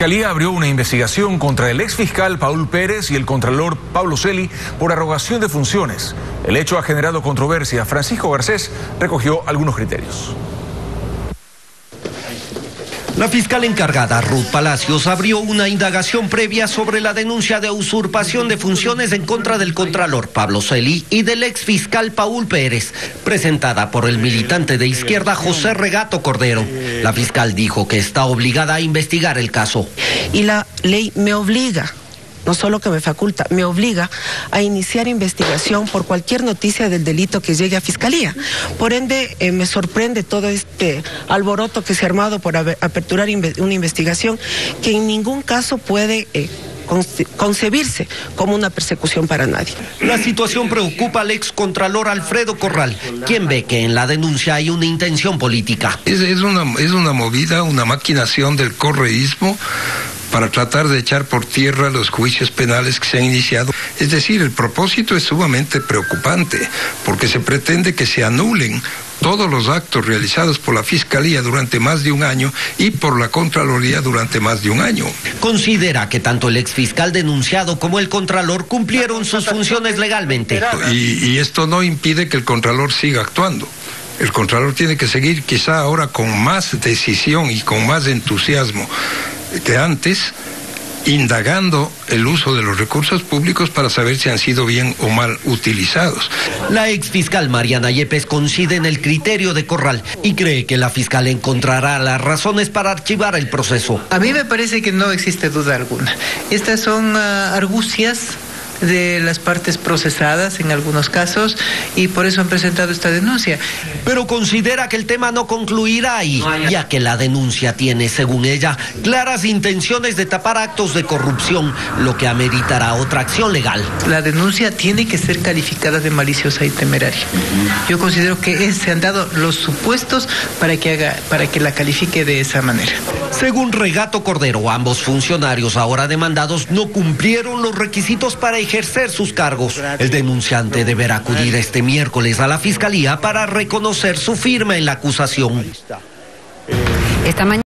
La Fiscalía abrió una investigación contra el exfiscal Paul Pérez y el contralor Pablo Celi por arrogación de funciones. El hecho ha generado controversia. Francisco Garcés recogió algunos criterios. La fiscal encargada, Ruth Palacios, abrió una indagación previa sobre la denuncia de usurpación de funciones en contra del contralor Pablo Celi y del exfiscal Paul Pérez, presentada por el militante de izquierda José Regato Cordero. La fiscal dijo que está obligada a investigar el caso. Y la ley me obliga, no solo que me faculta, me obliga a iniciar investigación por cualquier noticia del delito que llegue a Fiscalía. Por ende, me sorprende todo este alboroto que se ha armado por aperturar una investigación que en ningún caso puede concebirse como una persecución para nadie. La situación preocupa al excontralor Alfredo Corral, quien ve que en la denuncia hay una intención política. Es una movida, una maquinación del correísmo para tratar de echar por tierra los juicios penales que se han iniciado. Es decir, el propósito es sumamente preocupante, porque se pretende que se anulen todos los actos realizados por la Fiscalía durante más de un año y por la Contraloría durante más de un año. Considera que tanto el exfiscal denunciado como el contralor cumplieron sus funciones legalmente. Y esto no impide que el contralor siga actuando. El contralor tiene que seguir quizá ahora con más decisión y con más entusiasmo que antes, indagando el uso de los recursos públicos para saber si han sido bien o mal utilizados. La exfiscal Mariana Yepes coincide en el criterio de Corral y cree que la fiscal encontrará las razones para archivar el proceso. A mí me parece que no existe duda alguna. Estas son argucias de las partes procesadas en algunos casos y por eso han presentado esta denuncia. Pero considera que el tema no concluirá ahí, ya que la denuncia tiene, según ella, claras intenciones de tapar actos de corrupción, lo que ameritará otra acción legal. La denuncia tiene que ser calificada de maliciosa y temeraria. Yo considero que se han dado los supuestos para que la califique de esa manera. Según Regato Cordero, ambos funcionarios ahora demandados no cumplieron los requisitos para ejercer sus cargos. El denunciante deberá acudir este miércoles a la Fiscalía para reconocer su firma en la acusación. Esta mañana